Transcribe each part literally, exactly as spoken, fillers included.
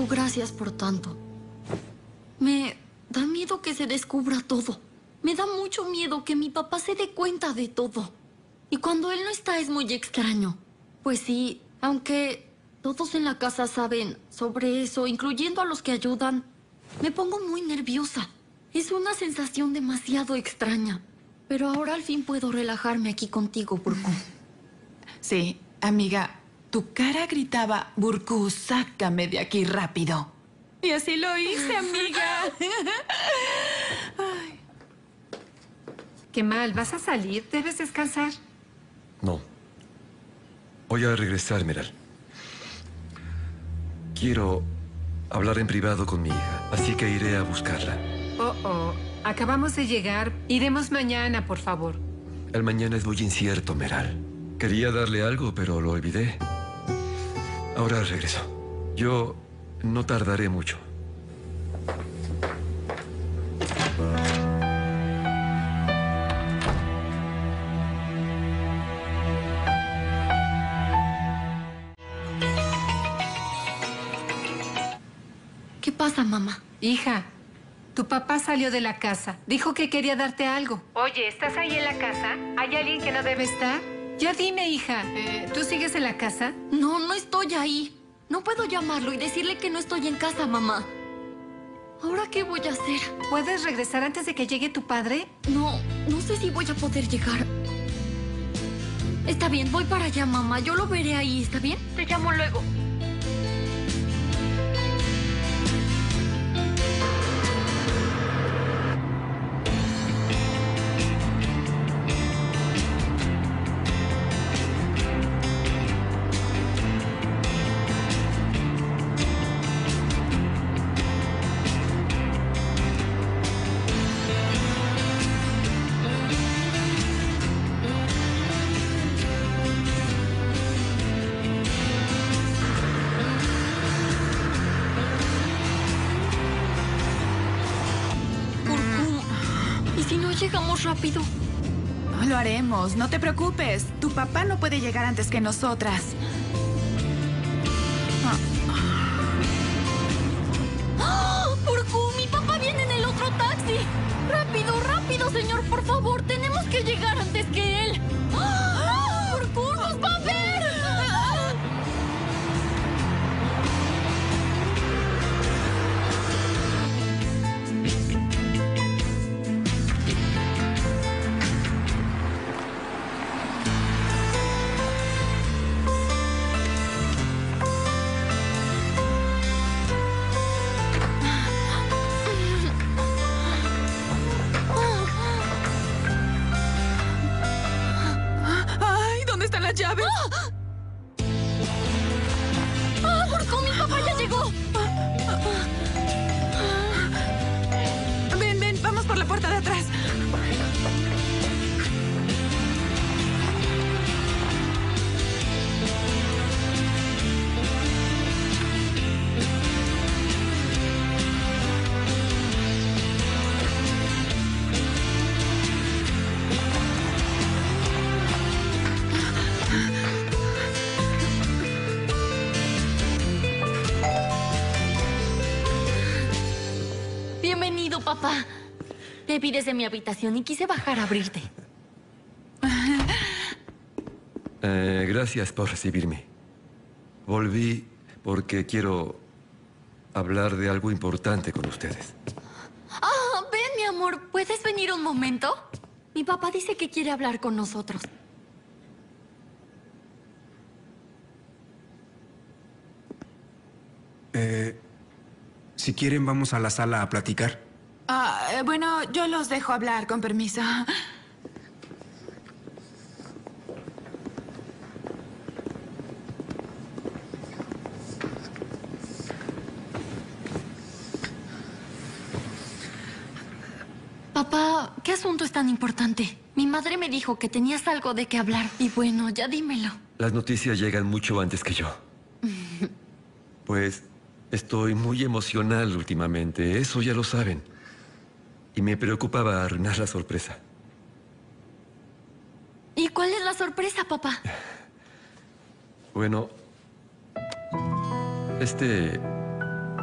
Hijo, gracias por tanto. Me da miedo que se descubra todo. Me da mucho miedo que mi papá se dé cuenta de todo. Y cuando él no está es muy extraño. Pues sí, aunque todos en la casa saben sobre eso, incluyendo a los que ayudan, me pongo muy nerviosa. Es una sensación demasiado extraña. Pero ahora al fin puedo relajarme aquí contigo, Burku. Sí, amiga, tu cara gritaba, Burku, sácame de aquí rápido. Y así lo hice, amiga. Ay. Qué mal, ¿vas a salir? Debes descansar. No. Voy a regresar, Meral. Quiero hablar en privado con mi hija, así que iré a buscarla. Oh, oh. Acabamos de llegar. Iremos mañana, por favor. El mañana es muy incierto, Meral. Quería darle algo, pero lo olvidé. Ahora regreso. Yo no tardaré mucho. ¿Qué pasa, mamá? Hija, tu papá salió de la casa. Dijo que quería darte algo. Oye, ¿estás ahí en la casa? ¿Hay alguien que no debe estar? Ya dime, hija. Eh, ¿Tú sigues en la casa? No, no estoy ahí. No puedo llamarlo y decirle que no estoy en casa, mamá. ¿Ahora qué voy a hacer? ¿Puedes regresar antes de que llegue tu padre? No, no sé si voy a poder llegar. Está bien, voy para allá, mamá. Yo lo veré ahí, ¿está bien? Te llamo luego. Llegamos rápido. Lo haremos, no te preocupes. Tu papá no puede llegar antes que nosotras. ¡Oh! ¡Burku! ¡Mi papá viene en el otro taxi! ¡Rápido, rápido, señor! Por favor, tenemos que llegar antes que él. ¡Oh! ¡Burku nos va a ver! las llaves? ¡Ah! ¡Ah, Burku! ¡Mi papá ya llegó! Ven, ven, vamos por la puerta de atrás. Bienvenido, papá. Te vi desde mi habitación y quise bajar a abrirte. Eh, gracias por recibirme. Volví porque quiero hablar de algo importante con ustedes. Ah, ven, mi amor. ¿Puedes venir un momento? Mi papá dice que quiere hablar con nosotros. Eh, si quieren, vamos a la sala a platicar. Ah, eh, bueno, yo los dejo hablar, con permiso. Papá, ¿qué asunto es tan importante? Mi madre me dijo que tenías algo de qué hablar. Y bueno, ya dímelo. Las noticias llegan mucho antes que yo. Pues estoy muy emocional últimamente, eso ya lo saben. Y me preocupaba arruinar la sorpresa. ¿Y cuál es la sorpresa, papá? Bueno, este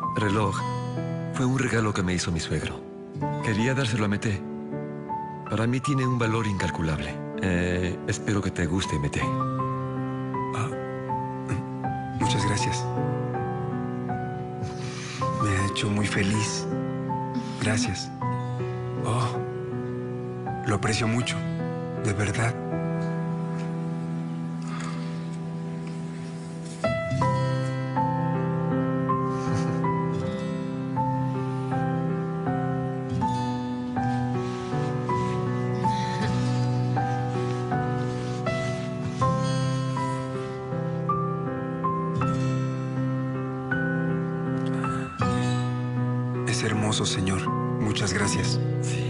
reloj fue un regalo que me hizo mi suegro. Quería dárselo a Mete. Para mí tiene un valor incalculable. Eh, espero que te guste, Mete. Ah, muchas gracias. Me ha hecho muy feliz. Gracias. Oh, lo aprecio mucho. De verdad. Es hermoso, señor. Muchas gracias. Sí.